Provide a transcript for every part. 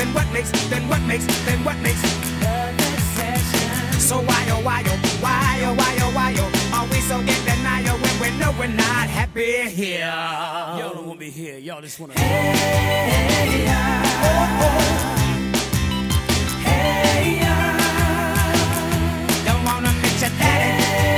then what makes perfect session? So why are we so in denial when we know we're not happy here? Y'all don't want me here, y'all just wanna Hey, hey, don't wanna meet your daddy.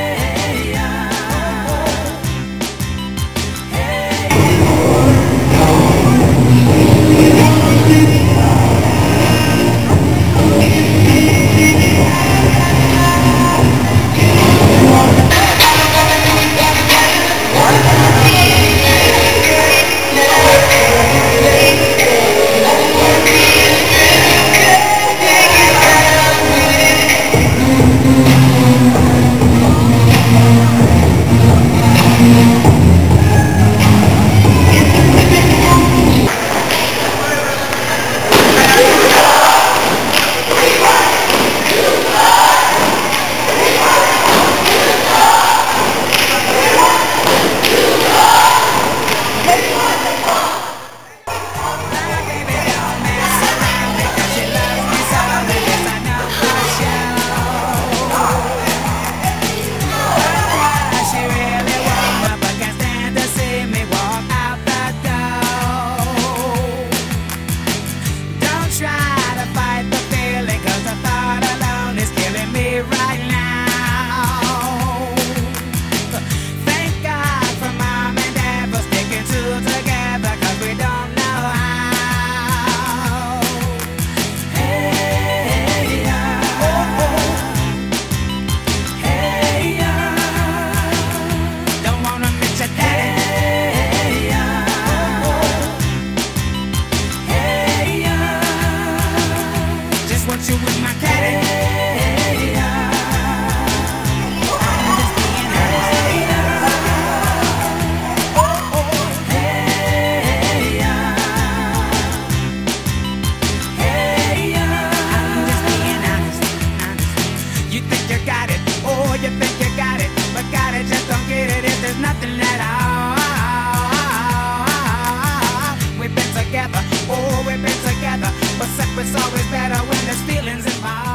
You with my caddy. You think you got it, oh, you think you got it, but got it, just don't get it if there's nothing at all. We've been together, oh, we've been together, but separate's always better when there's feelings involved.